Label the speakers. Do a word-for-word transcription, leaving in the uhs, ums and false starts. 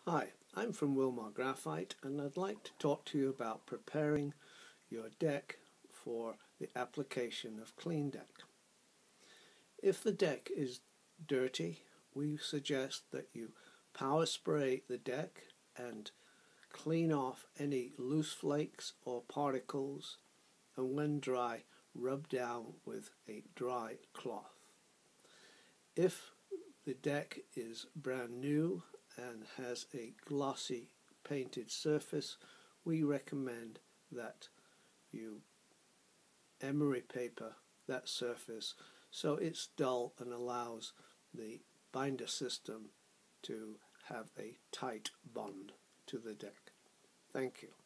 Speaker 1: Hi, I'm from Wilmar Graphite and I'd like to talk to you about preparing your deck for the application of clean deck. If the deck is dirty, we suggest that you power spray the deck and clean off any loose flakes or particles, and when dry, rub down with a dry cloth. If the deck is brand new and has a glossy painted surface, we recommend that you emery paper that surface so it's dull and allows the binder system to have a tight bond to the deck. Thank you.